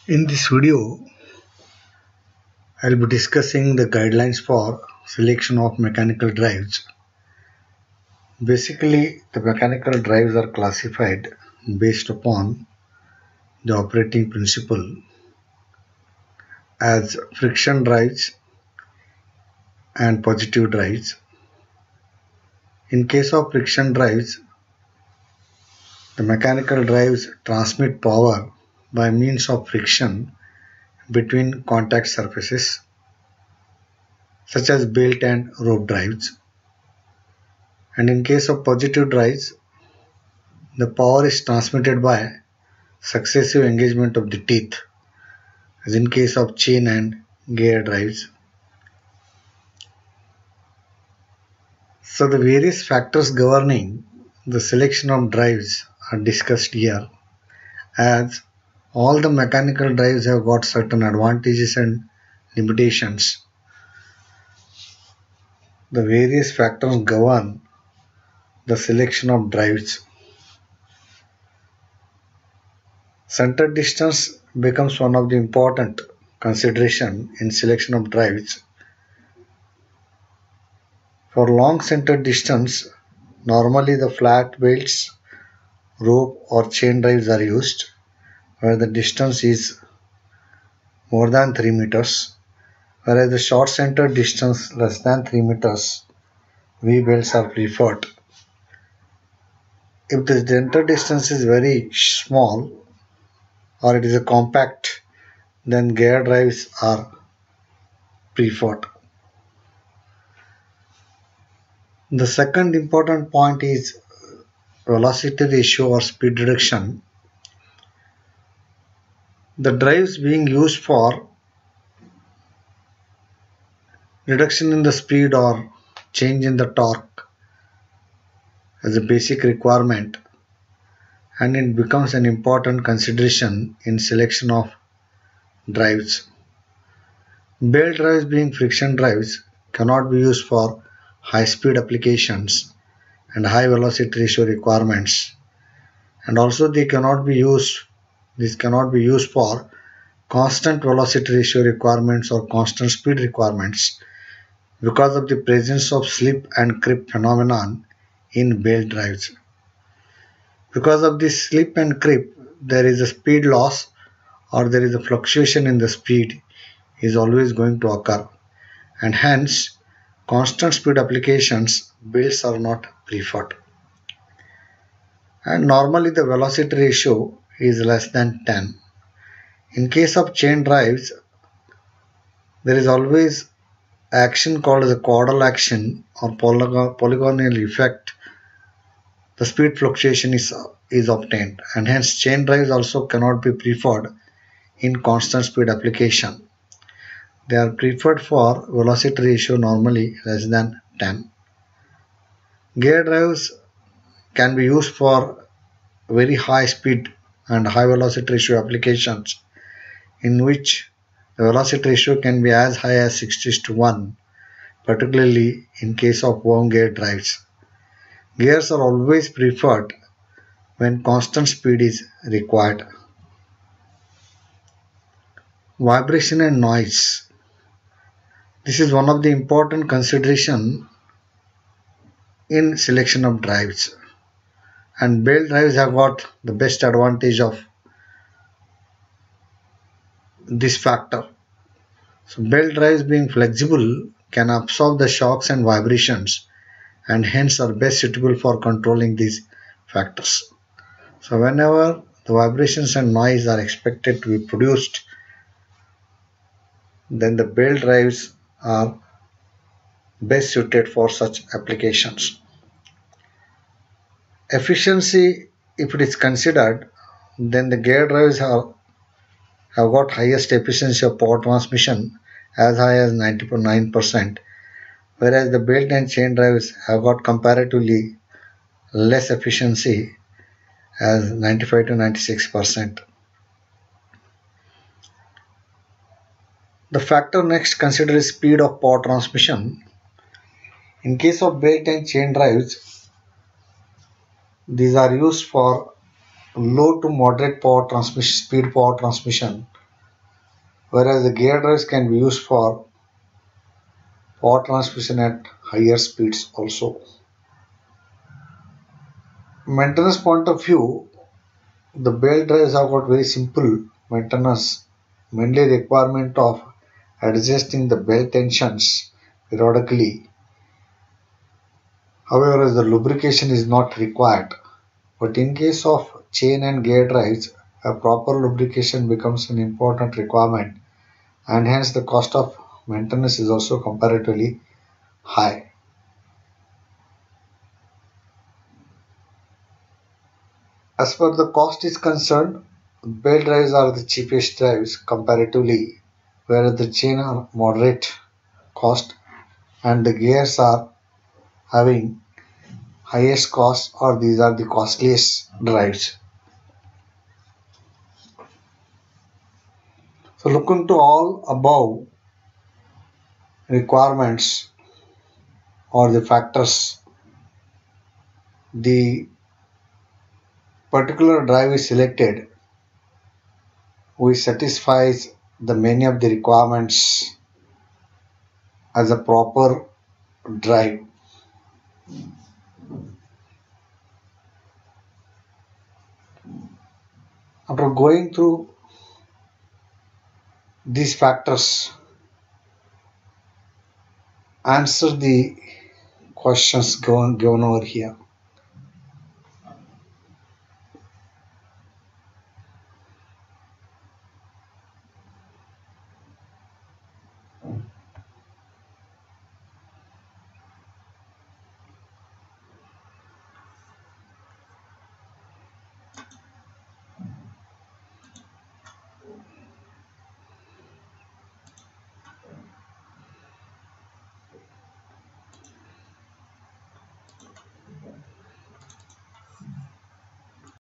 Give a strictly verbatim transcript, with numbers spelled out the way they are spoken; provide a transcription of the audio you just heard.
In this video, I'll be discussing the guidelines for selection of mechanical drives. Basically, the mechanical drives are classified based upon the operating principle as friction drives and positive drives. In case of friction drives, the mechanical drives transmit power by means of friction between contact surfaces such as belt and rope drives. And in case of positive drives, the power is transmitted by successive engagement of the teeth, as in case of chain and gear drives. So the various factors governing the selection of drives are discussed here, as all the mechanical drives have got certain advantages and limitations. The various factors govern the selection of drives. Center distance becomes one of the important consideration in selection of drives. For long center distance, normally the flat belts, rope or chain drives are used, where the distance is more than three meters, whereas the short center distance less than three meters, V belts are preferred. If the center distance is very small or it is a compact, then gear drives are preferred. The second important point is velocity ratio or speed reduction. The drives being used for reduction in the speed or change in the torque as a basic requirement, and it becomes an important consideration in selection of drives. Belt drives being friction drives cannot be used for high speed applications and high velocity ratio requirements, and also they cannot be used this cannot be used for constant velocity ratio requirements or constant speed requirements because of the presence of slip and creep phenomenon in belt drives. Because of this slip and creep, there is a speed loss or there is a fluctuation in the speed is always going to occur, and hence constant speed applications belts are not preferred. And normally the velocity ratio is less than ten. In case of chain drives, there is always action called as a caudal action or polygonal effect. The speed fluctuation is, is obtained, and hence chain drives also cannot be preferred in constant speed application. They are preferred for velocity ratio normally less than ten. Gear drives can be used for very high speed and high velocity ratio applications in which the velocity ratio can be as high as sixty to one, particularly in case of wound gear drives. Gears are always preferred when constant speed is required. Vibration and noise. This is one of the important consideration in selection of drives, and belt drives have got the best advantage of this factor. So belt drives being flexible can absorb the shocks and vibrations, and hence are best suitable for controlling these factors. So whenever the vibrations and noise are expected to be produced, then the belt drives are best suited for such applications. Efficiency, if it is considered, then the gear drives are, have got highest efficiency of power transmission as high as ninety-nine percent, whereas the belt and chain drives have got comparatively less efficiency as ninety-five to ninety-six percent. The factor next considered is speed of power transmission. In case of belt and chain drives, these are used for low to moderate power transmission, speed power transmission, whereas the gear drives can be used for power transmission at higher speeds also. Maintenance point of view, the belt drives have got very simple maintenance, mainly requirement of adjusting the belt tensions periodically. However, the lubrication is not required. But in case of chain and gear drives, a proper lubrication becomes an important requirement, and hence the cost of maintenance is also comparatively high. As far the cost is concerned, belt drives are the cheapest drives comparatively, whereas the chain are moderate cost and the gears are having highest cost, or these are the costliest drives. So look into all above requirements or the factors. The particular drive is selected which satisfies the many of the requirements as a proper drive. After going through these factors, answer the questions given, given over here.